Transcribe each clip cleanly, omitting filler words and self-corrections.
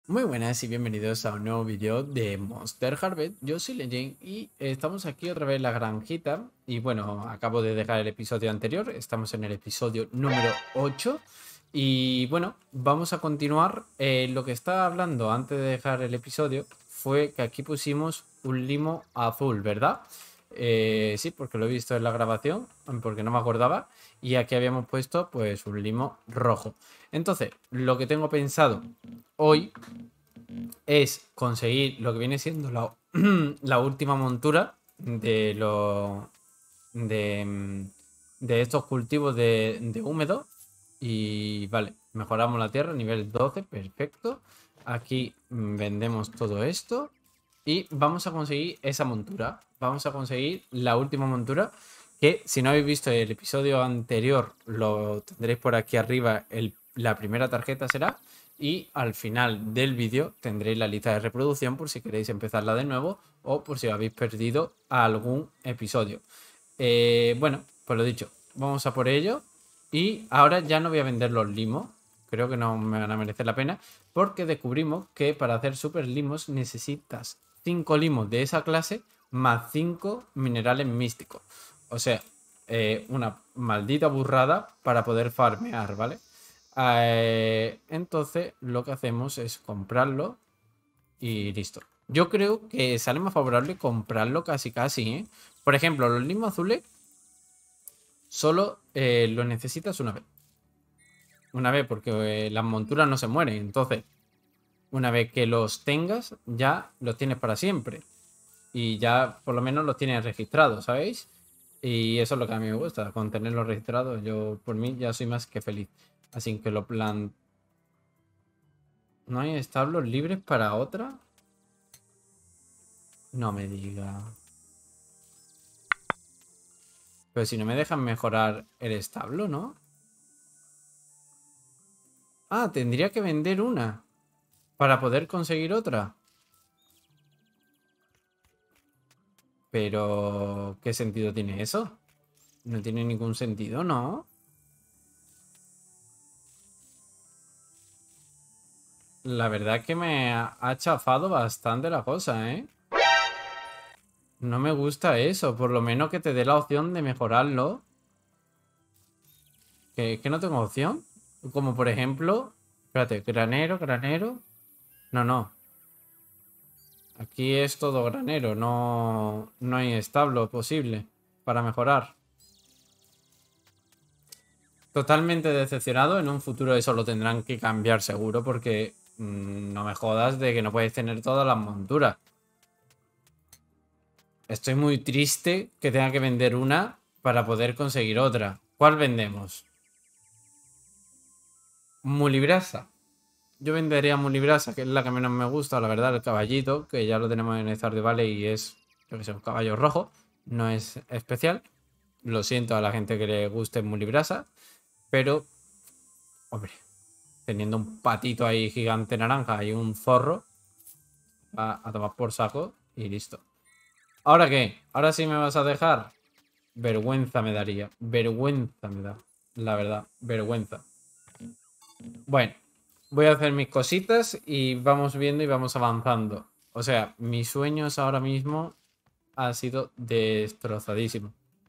Muy buenas y bienvenidos a un nuevo vídeo de Monster Harvest. Yo soy Legend y estamos aquí otra vez en la granjita. Y bueno, acabo de dejar el episodio anterior, estamos en el episodio número 8. Y bueno, vamos a continuar. Lo que estaba hablando antes de dejar el episodio fue que aquí pusimos un limo azul, ¿verdad? Sí, porque lo he visto en la grabación, porque no me acordaba. Y aquí habíamos puesto pues un limo rojo. Entonces, lo que tengo pensado hoy es conseguir lo que viene siendo la última montura de, de estos cultivos de húmedo. Y vale, mejoramos la tierra, nivel 12, perfecto. Aquí vendemos todo esto. Y vamos a conseguir esa montura. Vamos a conseguir la última montura. Que si no habéis visto el episodio anterior, lo tendréis por aquí arriba. La primera tarjeta será. Y al final del vídeo tendréis la lista de reproducción por si queréis empezarla de nuevo o por si habéis perdido algún episodio. Bueno, pues lo dicho, vamos a por ello. Y ahora ya no voy a vender los limos. Creo que no me van a merecer la pena. Porque descubrimos que para hacer super limos necesitas 5 limos de esa clase más 5 minerales místicos. O sea, una maldita burrada para poder farmear, ¿vale? Entonces lo que hacemos es comprarlo y listo. Yo creo que sale más favorable comprarlo casi casi, ¿eh? Por ejemplo, los limos azules solo los necesitas una vez. Una vez porque las monturas no se mueren. Entonces, una vez que los tengas, ya los tienes para siempre. Y ya por lo menos los tienes registrados, ¿sabéis? Y eso es lo que a mí me gusta, con tenerlos registrados. Yo por mí ya soy más que feliz. Así que lo plan... ¿No hay establos libres para otra? No me diga. Pero si no me dejan mejorar el establo, ¿no? Ah, tendría que vender una para poder conseguir otra. Pero, ¿qué sentido tiene eso? No tiene ningún sentido, ¿no? La verdad que me ha chafado bastante la cosa, ¿eh? No me gusta eso. Por lo menos que te dé la opción de mejorarlo. Que no tengo opción. Como por ejemplo... Espérate, granero, granero. No, no. Aquí es todo granero. No hay establo posible para mejorar. Totalmente decepcionado. En un futuro eso lo tendrán que cambiar seguro porque no me jodas de que no puedes tener todas las monturas. Estoy muy triste que tenga que vender una para poder conseguir otra. ¿Cuál vendemos? Mulibrasa. Yo vendería Mulibrasa, que es la que menos me gusta, la verdad, el caballito, que ya lo tenemos en Stardew Valley y es, yo que sé, un caballo rojo. No es especial. Lo siento a la gente que le guste Mulibrasa, pero, hombre, teniendo un patito ahí gigante naranja y un zorro, va a tomar por saco y listo. ¿Ahora qué? ¿Ahora sí me vas a dejar? Vergüenza me daría. Vergüenza me da. La verdad, vergüenza. Bueno, voy a hacer mis cositas y vamos viendo y vamos avanzando. O sea, mis sueños ahora mismo ha sido destrozadísimo.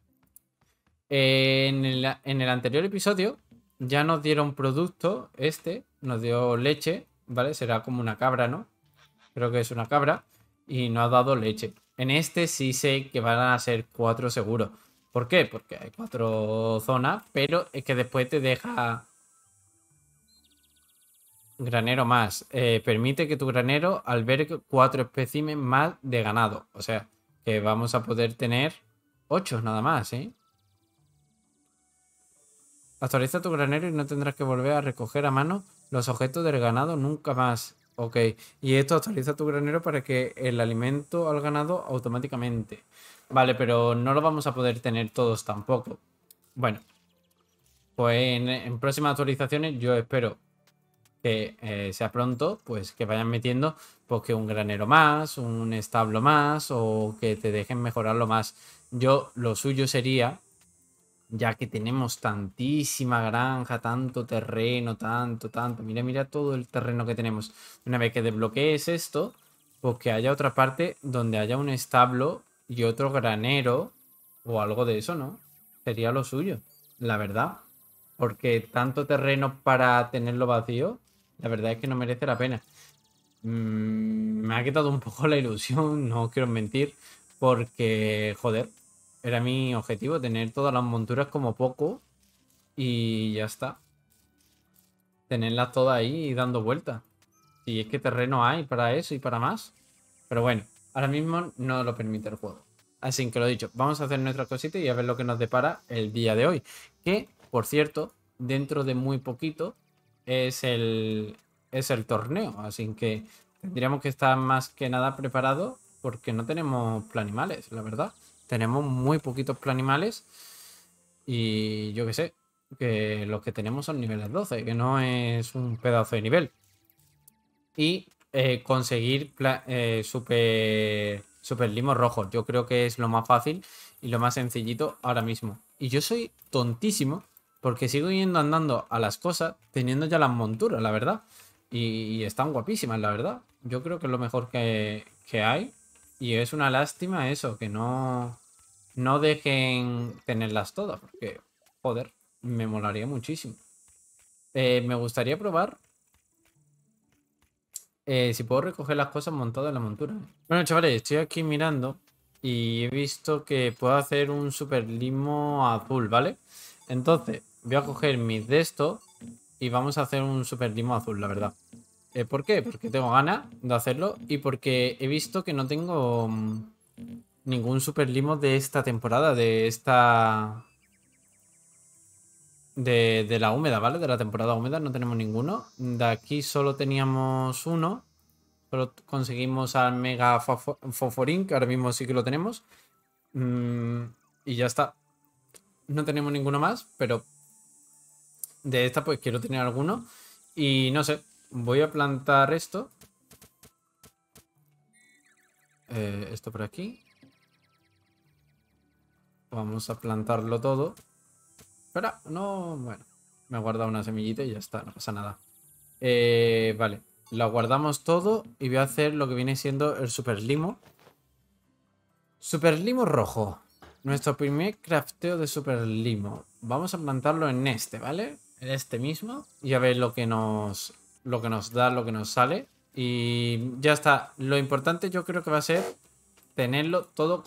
En el anterior episodio ya nos dieron producto, nos dio leche, ¿vale? Será como una cabra, ¿no? Creo que es una cabra y no ha dado leche. En este sí sé que van a ser 4 seguros. ¿Por qué? Porque hay 4 zonas, pero es que después te deja granero más. Permite que tu granero albergue 4 especímenes más de ganado. O sea, que vamos a poder tener 8 nada más, ¿eh? Actualiza tu granero y no tendrás que volver a recoger a mano los objetos del ganado nunca más. Ok, y esto actualiza tu granero para que el alimento al ganado automáticamente. Vale, pero no lo vamos a poder tener todos tampoco. Bueno, pues en próximas actualizaciones yo espero que sea pronto, pues que vayan metiendo pues que un granero más, un establo más o que te dejen mejorarlo más. Yo lo suyo sería Ya que tenemos tantísima granja, tanto terreno, tanto. Mira, mira todo el terreno que tenemos. Una vez que desbloquees esto, pues que haya otra parte donde haya un establo y otro granero o algo de eso, ¿no? Sería lo suyo, la verdad. Porque tanto terreno para tenerlo vacío, la verdad es que no merece la pena. Me ha quitado un poco la ilusión, no quiero mentir, porque, joder, era mi objetivo, tener todas las monturas como poco y ya está. Tenerlas todas ahí y dando vueltas. Y es que terreno hay para eso y para más. Pero bueno, ahora mismo no lo permite el juego. Así que lo dicho, vamos a hacer nuestra cosita y a ver lo que nos depara el día de hoy. Que, por cierto, dentro de muy poquito es el torneo. Así que tendríamos que estar más que nada preparados porque no tenemos planimales, la verdad. Tenemos muy poquitos planimales y yo qué sé, que los que tenemos son niveles 12, que no es un pedazo de nivel. Y conseguir super limos rojos. Yo creo que es lo más fácil y lo más sencillito ahora mismo. Y yo soy tontísimo porque sigo yendo andando a las cosas teniendo ya las monturas, la verdad. Y están guapísimas, la verdad. Yo creo que es lo mejor que hay. Y es una lástima eso, que no dejen tenerlas todas, porque, joder, me molaría muchísimo. Me gustaría probar si puedo recoger las cosas montadas en la montura. Bueno, chavales, estoy aquí mirando y he visto que puedo hacer un super limo azul, ¿vale? Entonces, voy a coger mis de estos y vamos a hacer un super limo azul, la verdad. ¿Por qué? Porque tengo ganas de hacerlo y porque he visto que no tengo ningún super limo de esta temporada, de la húmeda, ¿vale? De la temporada húmeda no tenemos ninguno. De aquí solo teníamos uno. Solo conseguimos al Mega Fosforín, que ahora mismo sí que lo tenemos. Y ya está. No tenemos ninguno más, pero de esta pues quiero tener alguno. Y no sé, voy a plantar esto. Esto por aquí. Vamos a plantarlo todo. Espera, no, bueno. Me he guardado una semillita y ya está, no pasa nada. Vale, lo guardamos todo y voy a hacer lo que viene siendo el super limo. Super limo rojo. Nuestro primer crafteo de super limo. Vamos a plantarlo en este, ¿vale? En este mismo. Y a ver lo que nos da, lo que nos sale. Y ya está. Lo importante yo creo que va a ser tenerlo todo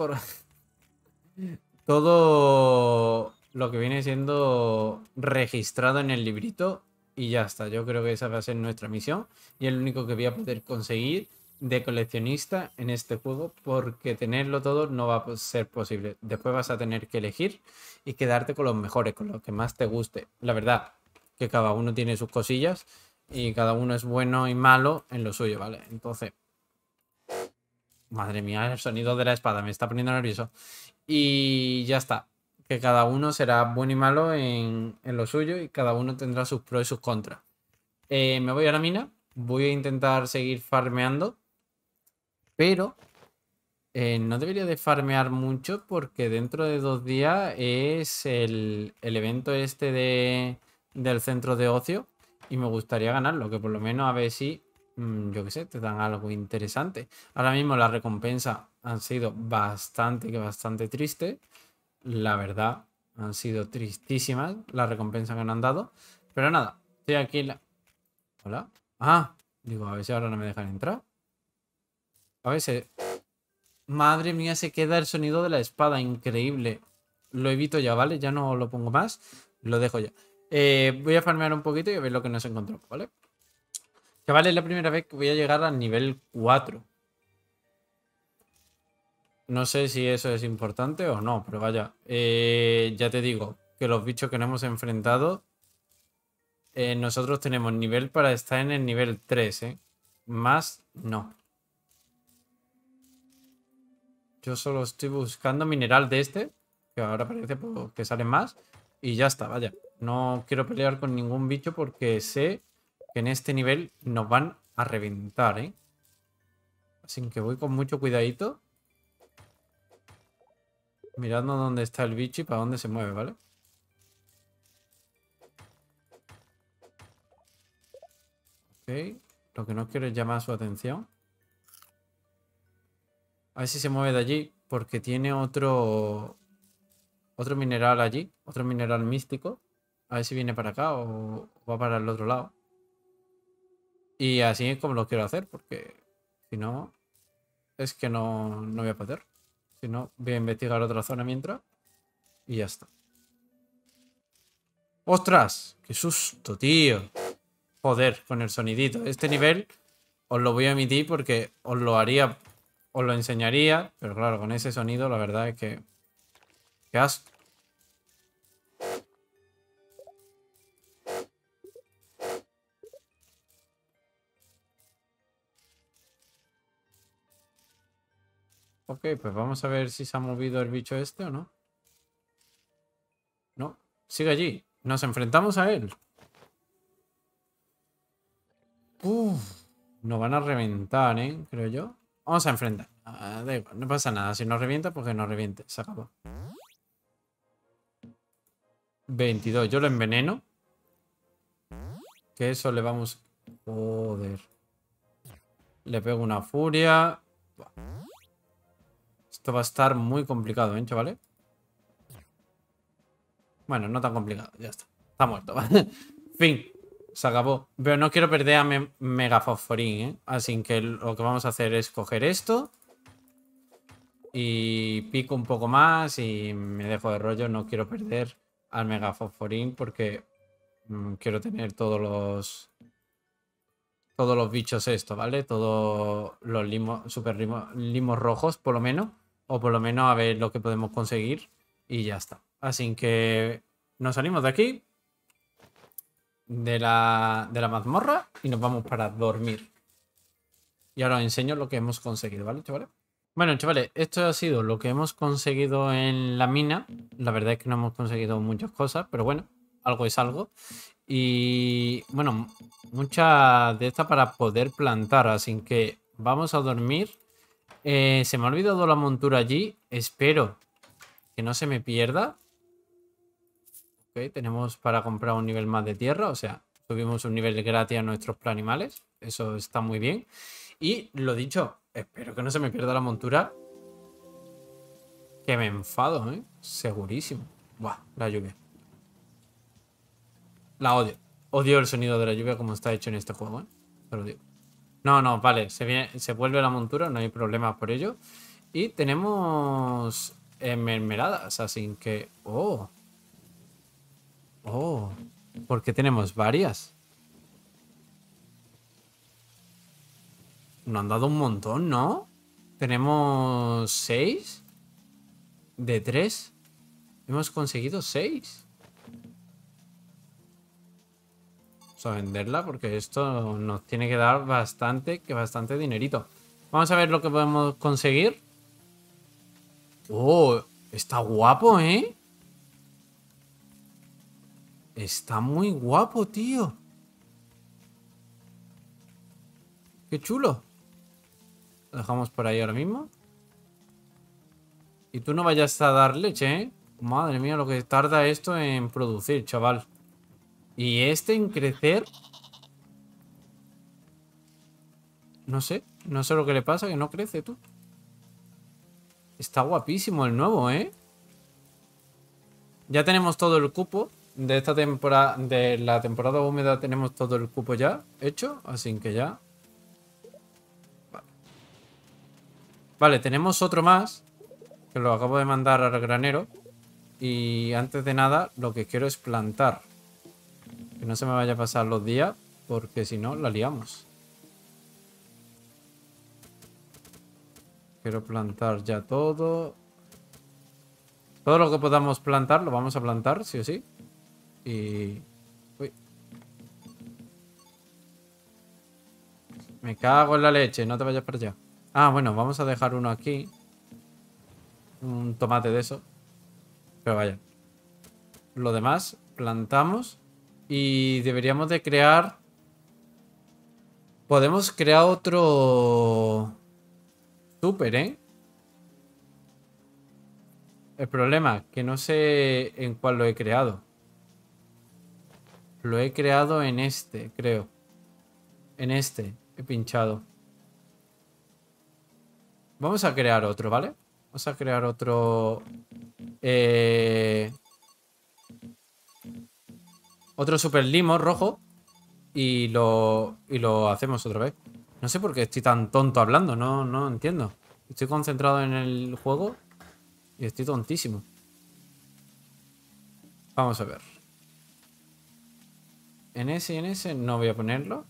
todo lo que viene siendo registrado en el librito y ya está. Yo creo que esa va a ser nuestra misión y es lo único que voy a poder conseguir de coleccionista en este juego porque tenerlo todo no va a ser posible. Después vas a tener que elegir y quedarte con los mejores, con los que más te guste. La verdad que cada uno tiene sus cosillas y cada uno es bueno y malo en lo suyo, ¿vale? Entonces, madre mía, el sonido de la espada me está poniendo nervioso. Y ya está. Que cada uno será bueno y malo en lo suyo y cada uno tendrá sus pros y sus contras. Me voy a la mina. Voy a intentar seguir farmeando. Pero no debería de farmear mucho porque dentro de 2 días es el evento este del centro de ocio. Y me gustaría ganarlo. Que por lo menos a ver si, yo qué sé, te dan algo interesante. Ahora mismo las recompensas han sido bastante tristes. La verdad, han sido tristísimas las recompensas que nos han dado. Pero nada, estoy aquí. Hola. Ah, digo, a ver si ahora no me dejan entrar. A ver si. Madre mía, se queda el sonido de la espada. Increíble. Lo evito ya, ¿vale? Ya no lo pongo más. Lo dejo ya. Voy a farmear un poquito y a ver lo que nos encontramos, ¿vale? Chavales, es la primera vez que voy a llegar al nivel 4. No sé si eso es importante o no, pero vaya. Ya te digo que los bichos que nos hemos enfrentado. Nosotros tenemos nivel para estar en el nivel 3, ¿eh? Más no. Yo solo estoy buscando mineral de este, que ahora parece pues, que sale más. Y ya está, vaya. No quiero pelear con ningún bicho porque sé que en este nivel nos van a reventar, ¿eh? Así que voy con mucho cuidadito. Mirando dónde está el bicho y para dónde se mueve, ¿vale? Lo que no quiero es llamar su atención. A ver si se mueve de allí. Porque tiene otro mineral allí. Otro mineral místico. A ver si viene para acá o va para el otro lado. Y así es como lo quiero hacer. Porque si no, es que no voy a poder. Si no, voy a investigar otra zona mientras. Y ya está. ¡Ostras! ¡Qué susto, tío! Joder, con el sonidito. Este nivel os lo voy a emitir porque os lo haría, os lo enseñaría. Pero claro, con ese sonido la verdad es que... ¡Qué asco! Ok, pues vamos a ver si se ha movido el bicho este o no. No, sigue allí. Nos enfrentamos a él. Uf, nos van a reventar, creo yo. Vamos a enfrentar. Ah, da igual, no pasa nada. Si nos revienta, pues que nos reviente. Se acabó. 22. Yo lo enveneno. Que eso le vamos... Joder. Le pego una furia. Esto va a estar muy complicado, chavales? Bueno, no tan complicado. Ya está. Está muerto. Fin. Se acabó. Pero no quiero perder a Mega Fosforín, Así que lo que vamos a hacer es coger esto. Y pico un poco más y me dejo de rollo. No quiero perder al Mega Fosforín porque quiero tener todos los bichos esto, ¿vale? Todos los limos, limos rojos, por lo menos. O por lo menos a ver lo que podemos conseguir. Y ya está. Así que nos salimos de aquí. De la mazmorra. Y nos vamos para dormir. Y ahora os enseño lo que hemos conseguido, ¿vale, chavales? Bueno, chavales, esto ha sido lo que hemos conseguido en la mina. La verdad es que no hemos conseguido muchas cosas, pero bueno, algo es algo. Y bueno, muchas de estas para poder plantar, así que vamos a dormir. Se me ha olvidado la montura allí. Espero que no se me pierda. Ok, tenemos para comprar un nivel más de tierra, o sea, subimos un nivel gratis a nuestros animales. Eso está muy bien. Y lo dicho, espero que no se me pierda la montura. Que me enfado, segurísimo. Buah, la lluvia. La odio. Odio el sonido de la lluvia como está hecho en este juego, Te lo digo. No, no, vale. Se vuelve la montura, no hay problema por ello. Y tenemos mermeladas, así que... Oh. Oh. Porque tenemos varias. Nos han dado un montón, ¿no? Tenemos 6. De 3. Hemos conseguido 6. Vamos a venderla porque esto nos tiene que dar bastante dinerito. Vamos a ver lo que podemos conseguir. Oh, está guapo, Está muy guapo, tío. Qué chulo. Lo dejamos por ahí ahora mismo. Y tú no vayas a dar leche, Madre mía, lo que tarda esto en producir, chaval. Y este en crecer... No sé lo que le pasa, que no crece, tú. Está guapísimo el nuevo, Ya tenemos todo el cupo de esta temporada, de la temporada húmeda tenemos todo el cupo ya hecho, así que ya. Vale, tenemos otro más, que lo acabo de mandar al granero. Y antes de nada, lo que quiero es plantar. Que no se me vaya a pasar los días, porque si no, la liamos. Quiero plantar ya todo. Todo lo que podamos plantar, lo vamos a plantar, sí o sí. Y... Uy. Me cago en la leche, no te vayas para allá. Ah, bueno, vamos a dejar uno aquí. Un tomate de eso. Pero vaya. Lo demás, plantamos. Y deberíamos de crear... Podemos crear otro... Súper, El problema, que no sé en cuál lo he creado. Lo he creado en este, creo. En este he pinchado. Vamos a crear otro, ¿vale? Vamos a crear otro... otro super limo rojo. Y lo hacemos otra vez. No sé por qué estoy tan tonto hablando. No entiendo. Estoy concentrado en el juego y estoy tontísimo. Vamos a ver. En ese y en ese no voy a ponerlo.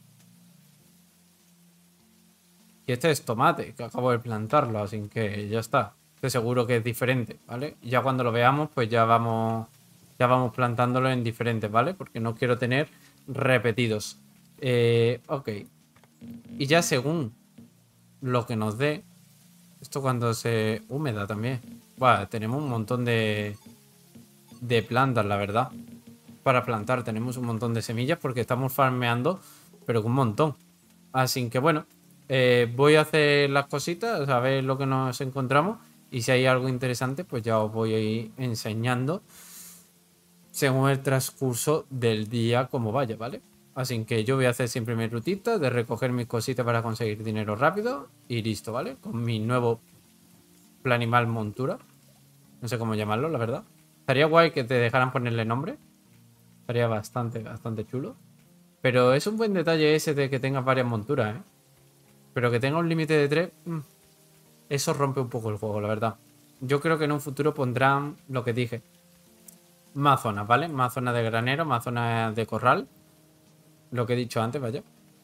Y este es tomate, que acabo de plantarlo, así que ya está. Estoy seguro que es diferente, ¿vale? Y ya cuando lo veamos, pues ya vamos plantándolo en diferentes, ¿vale? Porque no quiero tener repetidos. Ok. Y ya según lo que nos dé, esto cuando se húmeda también. Buah, tenemos un montón de plantas, la verdad. Para plantar tenemos un montón de semillas porque estamos farmeando, pero con un montón. Así que bueno, voy a hacer las cositas, a ver lo que nos encontramos. Y si hay algo interesante, pues ya os voy a ir enseñando según el transcurso del día como vaya, ¿vale? Así que yo voy a hacer siempre mi rutita de recoger mis cositas para conseguir dinero rápido y listo, ¿vale? Con mi nuevo planimal montura. No sé cómo llamarlo, la verdad. Estaría guay que te dejaran ponerle nombre. Estaría bastante chulo. Pero es un buen detalle ese de que tengas varias monturas, ¿eh? Pero que tenga un límite de 3, eso rompe un poco el juego, la verdad. Yo creo que en un futuro pondrán lo que dije. Más zonas, ¿vale? Más zonas de granero, más zonas de corral. Lo que he dicho antes, vaya.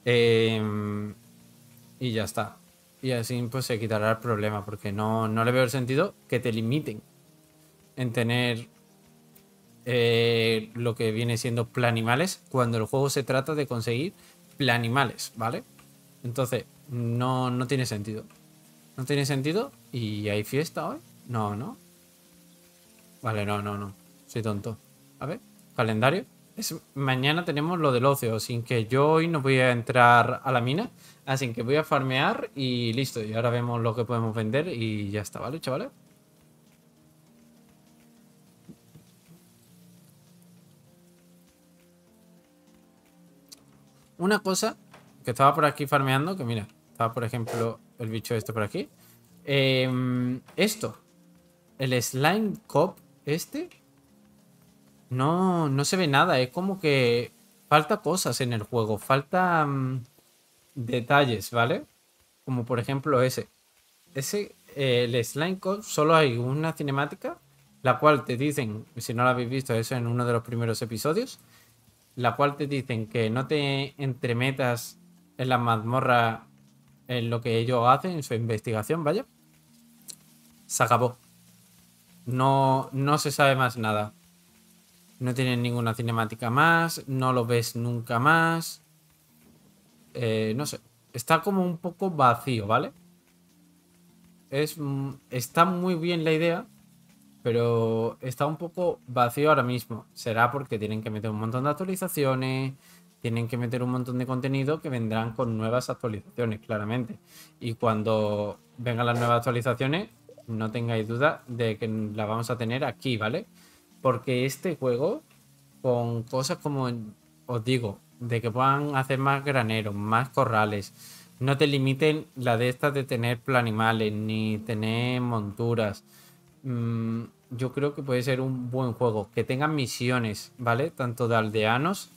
Y ya está. Y así pues se quitará el problema, porque no le veo el sentido que te limiten en tener lo que viene siendo planimales cuando el juego se trata de conseguir planimales, ¿vale? Entonces, no tiene sentido. No tiene sentido. ¿Y hay fiesta hoy? No. Vale, no. Soy tonto. A ver, calendario. Mañana tenemos lo del ocio, sin que yo hoy no voy a entrar a la mina. Así que voy a farmear y listo. Y ahora vemos lo que podemos vender y ya está, ¿vale, chavales? Una cosa que estaba por aquí farmeando, que mira, estaba por ejemplo el bicho este por aquí. Esto, el slime cop este, no se ve nada. Es como que falta cosas en el juego, falta detalles, ¿vale? Como por ejemplo ese. El slime cop, solo hay una cinemática, la cual te dicen, si no la habéis visto, eso en uno de los primeros episodios, la cual te dicen que no te entremetas en la mazmorra en lo que ellos hacen, en su investigación, vaya. Se acabó. No se sabe más nada. No tienen ninguna cinemática más, no lo ves nunca más. No sé. Está como un poco vacío, ¿vale? Está muy bien la idea, pero está un poco vacío ahora mismo. Será porque tienen que meter un montón de actualizaciones, tienen que meter un montón de contenido que vendrán con nuevas actualizaciones, claramente. Y cuando vengan las nuevas actualizaciones, no tengáis duda de que la vamos a tener aquí, ¿vale? Porque este juego, con cosas como os digo, de que puedan hacer más graneros, más corrales, no te limiten la de estas de tener planimales ni tener monturas. Yo creo que puede ser un buen juego. Que tengan misiones, ¿vale? Tanto de aldeanos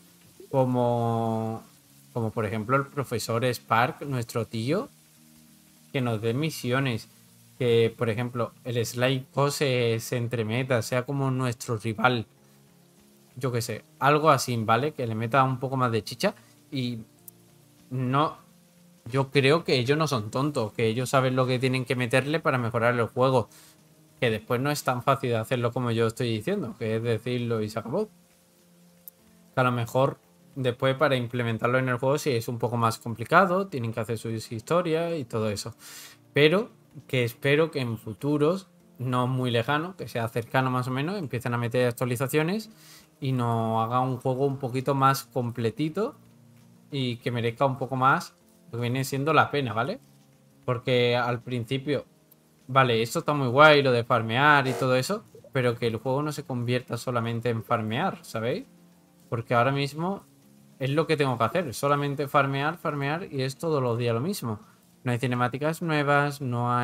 como por ejemplo el profesor Spark, nuestro tío, que nos dé misiones. Que por ejemplo el Sly se entremeta, sea como nuestro rival. Yo qué sé, algo así, ¿vale? Que le meta un poco más de chicha. Y no, yo creo que ellos no son tontos, que ellos saben lo que tienen que meterle para mejorar el juego. Que después no es tan fácil de hacerlo como yo estoy diciendo, que es decirlo y se acabó. Que a lo mejor después para implementarlo en el juego sí es un poco más complicado, tienen que hacer sus historias y todo eso. Pero que espero que en futuros, no muy lejano, que sea cercano más o menos, empiecen a meter actualizaciones y nos haga un juego un poquito más completito y que merezca un poco más lo que viene siendo la pena, ¿vale? Porque al principio, vale, esto está muy guay, lo de farmear y todo eso, pero que el juego no se convierta solamente en farmear, ¿sabéis? Porque ahora mismo es lo que tengo que hacer. Solamente farmear, farmear y es todos los días lo mismo. No hay cinemáticas nuevas,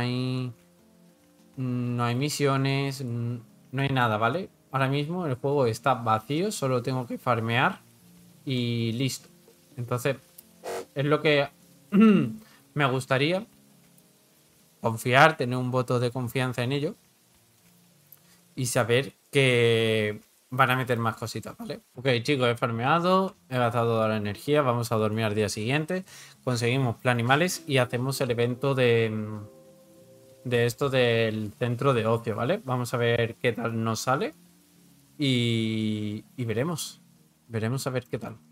no hay misiones, no hay nada, ¿vale? Ahora mismo el juego está vacío, solo tengo que farmear y listo. Entonces, es lo que me gustaría confiar, tener un voto de confianza en ello y saber que van a meter más cositas, ¿vale? Ok, chicos, he farmeado, he gastado toda la energía, vamos a dormir al día siguiente, conseguimos plan animales y hacemos el evento de esto del centro de ocio, ¿vale? Vamos a ver qué tal nos sale y veremos. Veremos a ver qué tal.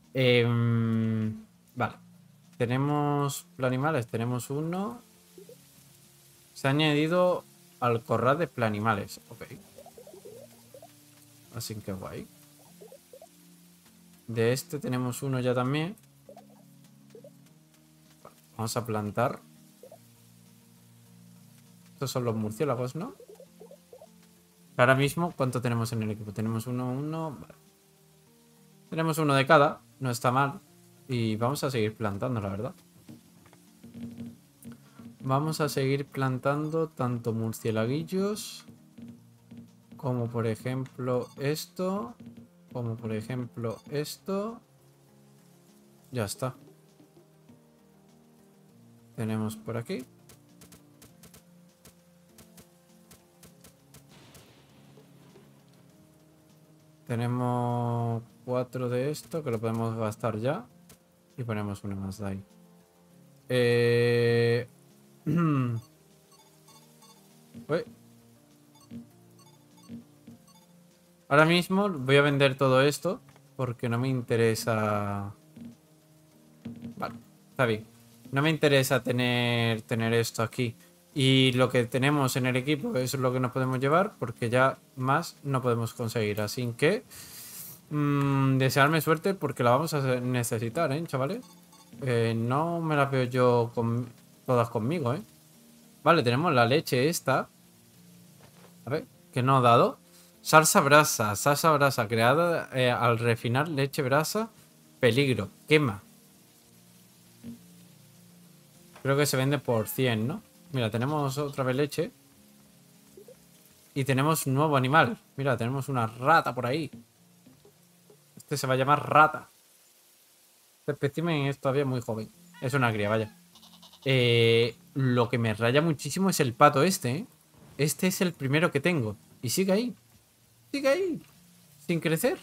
Vale. Tenemos planimales, tenemos uno. Se ha añadido al corral de planimales. Ok. Así que guay. De este tenemos uno ya también. Vamos a plantar. Estos son los murciélagos, ¿no? Ahora mismo, ¿cuánto tenemos en el equipo? Tenemos uno. Vale. Tenemos uno de cada. No está mal. Y vamos a seguir plantando, la verdad. Vamos a seguir plantando tanto murciélaguillos como por ejemplo esto. Como por ejemplo esto. Ya está. Tenemos por aquí. Tenemos 4 de esto que lo podemos gastar ya. Y ponemos uno más de ahí. Uy. Ahora mismo voy a vender todo esto porque no me interesa. Vale, está bien. No me interesa tener esto aquí. Y lo que tenemos en el equipo es lo que nos podemos llevar porque ya más no podemos conseguir. Así que desearme suerte porque la vamos a necesitar, ¿eh, chavales? No me las veo yo todas conmigo, ¿eh? Vale, tenemos la leche esta. A ver, ¿qué nos ha dado? Salsa brasa creada al refinar leche brasa. Peligro, quema. Creo que se vende por 100, ¿no? Mira, tenemos otra vez leche. Y tenemos un nuevo animal. Mira, tenemos una rata por ahí. Este se va a llamar rata. Este espécimen es todavía muy joven. Es una cría, vaya. Lo que me raya muchísimo es el pato este, ¿eh? Este es el primero que tengo. Y sigue ahí. Sigue ahí. Sin crecer.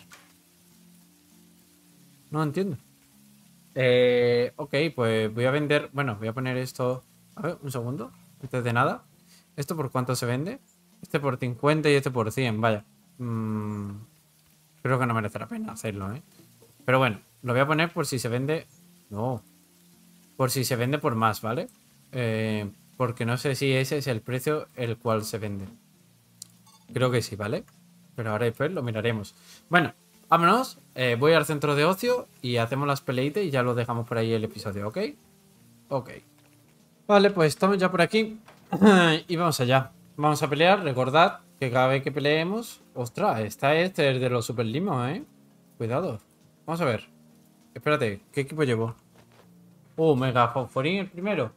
No entiendo. Ok, pues voy a vender. Bueno, voy a poner esto. A ver, un segundo. Antes de nada. ¿Esto por cuánto se vende? Este por 50 y este por 100. Vaya. Creo que no merece la pena hacerlo, ¿eh? Pero bueno, lo voy a poner por si se vende. No. Por si se vende por más, ¿vale? Porque no sé si ese es el precio el cual se vende. Creo que sí, ¿vale? Pero ahora después lo miraremos. Bueno, vámonos. Voy al centro de ocio y hacemos las peleitas y ya lo dejamos por ahí el episodio, ¿ok? Ok. Vale, pues estamos ya por aquí. Y vamos allá. Vamos a pelear. Recordad que cada vez que peleemos... Ostras, esta es de los super limos, ¿eh? Cuidado. Vamos a ver. Espérate, ¿qué equipo llevo? Mega Fosforín el primero.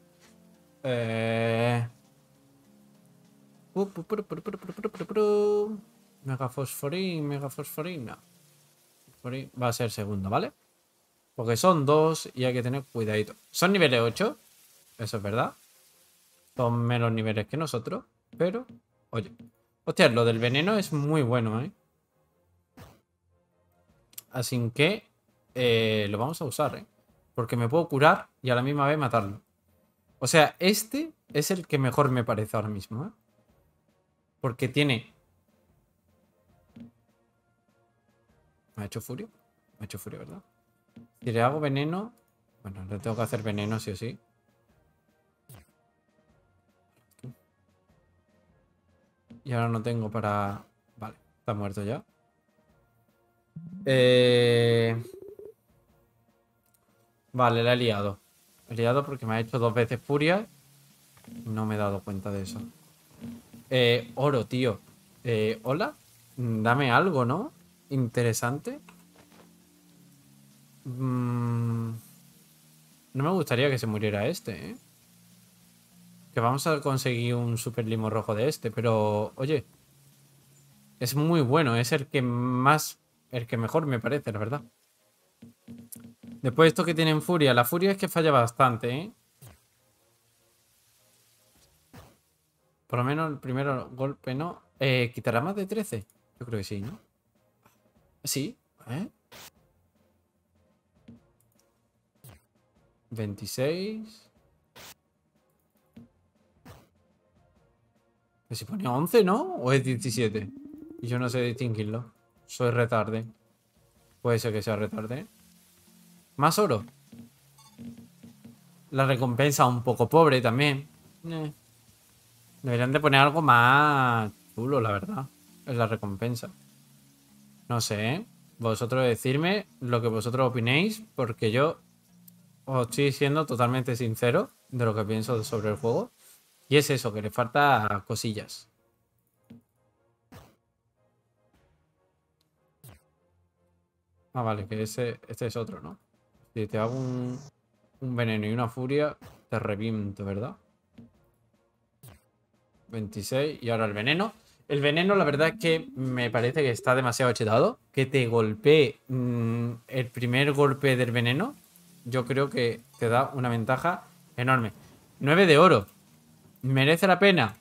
Mega Fosforín, Mega Fosforín. No. Fosforín va a ser segundo, ¿vale? Porque son dos y hay que tener cuidadito. Son niveles 8. Eso es verdad. Son menos niveles que nosotros. Pero, oye. Hostia, lo del veneno es muy bueno, ¿eh? Así que lo vamos a usar, ¿eh? Porque me puedo curar y a la misma vez matarlo. O sea, este es el que mejor me parece ahora mismo, ¿eh? Porque tiene... ¿Me ha hecho furia? Me ha hecho furia, ¿verdad? Si le hago veneno... Bueno, le tengo que hacer veneno sí o sí. Y ahora no tengo para... Vale, está muerto ya. Vale, la he liado. He liado porque me ha hecho 2 veces furia. No me he dado cuenta de eso. Oro, tío. Hola. Dame algo, ¿no? Interesante. No me gustaría que se muriera este, ¿eh? Que vamos a conseguir un super limo rojo de este, pero oye, es muy bueno, es el que más, el que mejor me parece, la verdad. Después esto que tienen furia, la furia es que falla bastante, ¿eh? Por lo menos el primer golpe no. ¿Quitará más de 13? Yo creo que sí, ¿no? Sí, ¿eh? 26. Que si ponía 11, ¿no? ¿O es 17? Y yo no sé distinguirlo. Soy retarde. Puede ser que sea retarde. Más oro. La recompensa un poco pobre también. Eh, Deberían de poner algo más chulo, la verdad. Es la recompensa. No sé, ¿eh? Vosotros decirme lo que vosotros opinéis, porque yo os estoy siendo totalmente sincero de lo que pienso sobre el juego. Y es eso, que le falta cosillas. Ah, vale, que este es otro, ¿no? Si te hago un veneno y una furia, te reviento, ¿verdad? 26 y ahora el veneno. El veneno, la verdad es que me parece que está demasiado chetado. Que te golpee el primer golpe del veneno, yo creo que te da una ventaja enorme. 9 de oro. ¿Merece la pena?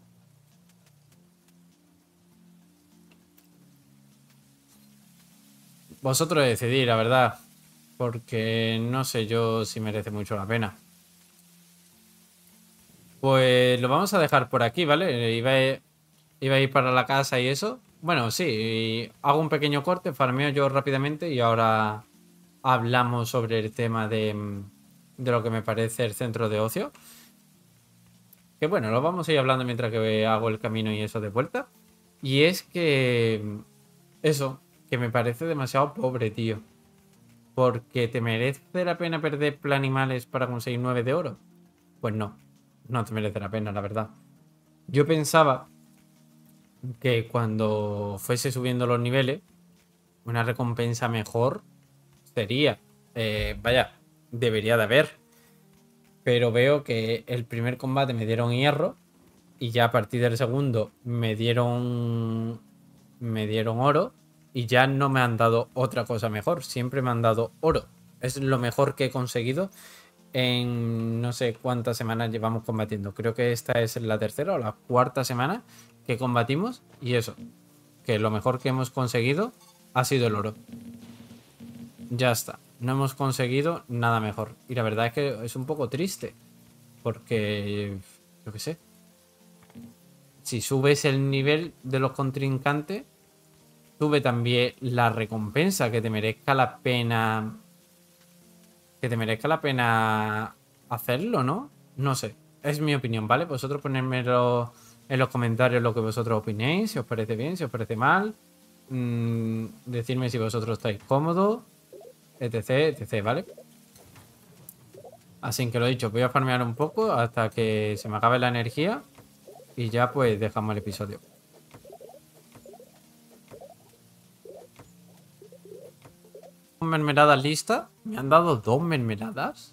Vosotros decidís, la verdad. Porque no sé yo si merece mucho la pena. Pues lo vamos a dejar por aquí, ¿vale? Iba a ir para la casa y eso. Bueno, sí, hago un pequeño corte, farmeo yo rápidamente y ahora hablamos sobre el tema de lo que me parece el centro de ocio. Que bueno, lo vamos a ir hablando mientras que hago el camino y eso de vuelta. Y es que eso, que me parece demasiado pobre, tío. Porque te merece la pena perder planimales para conseguir 9 de oro. Pues no, no te merece la pena, la verdad. Yo pensaba que cuando fuese subiendo los niveles, una recompensa mejor sería. Vaya, debería de haber. Pero veo que el primer combate me dieron hierro y ya a partir del segundo me dieron oro y ya no me han dado otra cosa mejor. Siempre me han dado oro. Es lo mejor que he conseguido en no sé cuántas semanas llevamos combatiendo. Creo que esta es la tercera o la cuarta semana que combatimos y eso, que lo mejor que hemos conseguido ha sido el oro. Ya está. No hemos conseguido nada mejor. Y la verdad es que es un poco triste. Porque, yo qué sé. Si subes el nivel de los contrincantes, sube también la recompensa. Que te merezca la pena. Que te merezca la pena hacerlo, ¿no? No sé. Es mi opinión, ¿vale? Vosotros ponedmelo en los comentarios lo que vosotros opinéis. Si os parece bien, si os parece mal. Decidme si vosotros estáis cómodos. Etc, etc, ¿vale? Así que lo dicho, voy a farmear un poco hasta que se me acabe la energía y ya pues dejamos el episodio. Mermeladas listas. Me han dado 2 mermeladas.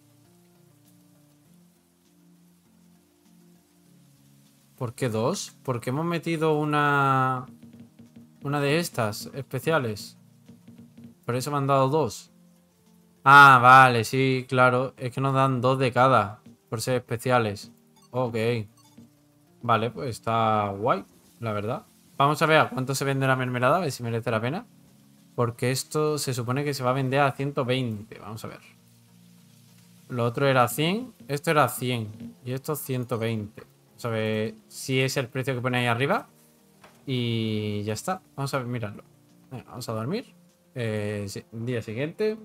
¿Por qué 2? Porque hemos metido una de estas especiales. Por eso me han dado 2. Ah, vale, sí, claro. Es que nos dan 2 de cada. Por ser especiales. Ok. Vale, pues está guay, la verdad. Vamos a ver a cuánto se vende la mermelada, a ver si merece la pena. Porque esto se supone que se va a vender a 120. Vamos a ver. Lo otro era 100. Esto era 100. Y esto 120. Vamos a ver si es el precio que pone ahí arriba. Y ya está. Vamos a ver, mirarlo. Venga, vamos a dormir. Sí, día siguiente.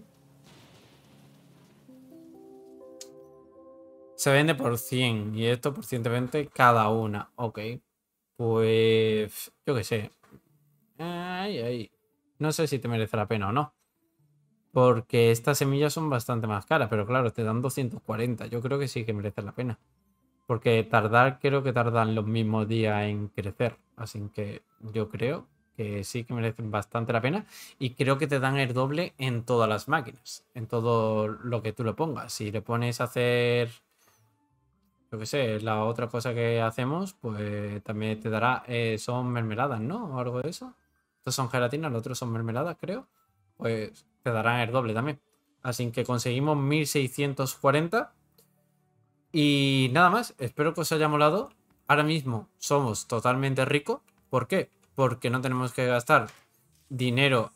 Se vende por 100 y esto por 120 cada una. Ok. Pues yo qué sé. Ay, ay. No sé si te merece la pena o no. Porque estas semillas son bastante más caras, pero claro, te dan 240. Yo creo que sí que merece la pena. Porque creo que tardan los mismos días en crecer. Así que yo creo que sí que merecen bastante la pena. Y creo que te dan el doble en todas las máquinas, en todo lo que tú le pongas. Si le pones a hacer, yo qué sé, la otra cosa que hacemos, pues también te dará, son mermeladas, ¿no? O algo de eso. Estos son gelatinas, los otros son mermeladas, creo. Pues te darán el doble también. Así que conseguimos 1640. Y nada más, espero que os haya molado. Ahora mismo somos totalmente ricos. ¿Por qué? Porque no tenemos que gastar dinero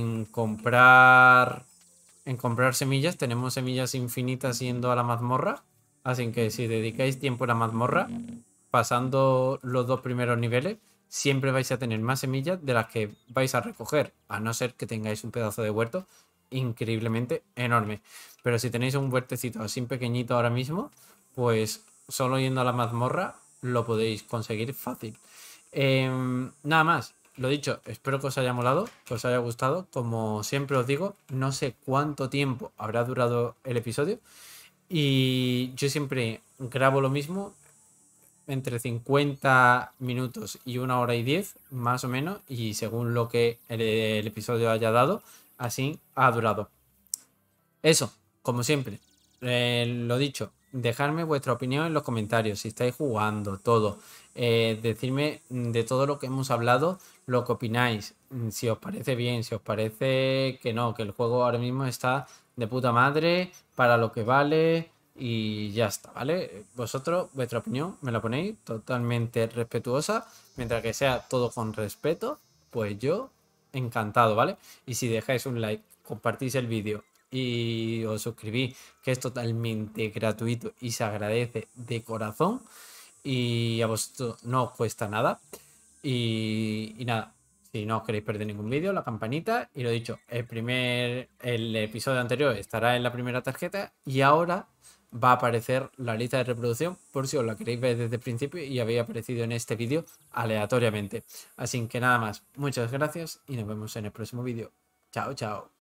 en comprar semillas. Tenemos semillas infinitas yendo a la mazmorra. Así que si dedicáis tiempo a la mazmorra, pasando los 2 primeros niveles, siempre vais a tener más semillas de las que vais a recoger, a no ser que tengáis un pedazo de huerto increíblemente enorme. Pero si tenéis un huertecito así pequeñito ahora mismo, pues solo yendo a la mazmorra lo podéis conseguir fácil. Nada más, lo dicho, espero que os haya molado, que os haya gustado. Como siempre os digo, no sé cuánto tiempo habrá durado el episodio. Y yo siempre grabo lo mismo, entre 50 minutos y 1 hora y 10, más o menos. Y según lo que el episodio haya dado, así ha durado. Eso, como siempre, lo dicho, dejadme vuestra opinión en los comentarios, si estáis jugando, todo. Decidme de todo lo que hemos hablado, lo que opináis, si os parece bien, si os parece que no, que el juego ahora mismo está de puta madre, para lo que vale y ya está, ¿vale? Vosotros, vuestra opinión, me la ponéis totalmente respetuosa, mientras que sea todo con respeto, pues yo encantado, ¿vale? Y si dejáis un like, compartís el vídeo y os suscribís, que es totalmente gratuito y se agradece de corazón y a vosotros no os cuesta nada. Y nada, si no os queréis perder ningún vídeo, la campanita. Y lo dicho, el episodio anterior estará en la primera tarjeta y ahora va a aparecer la lista de reproducción por si os la queréis ver desde el principio y habéis aparecido en este vídeo aleatoriamente. Así que nada más, muchas gracias y nos vemos en el próximo vídeo. Chao, chao.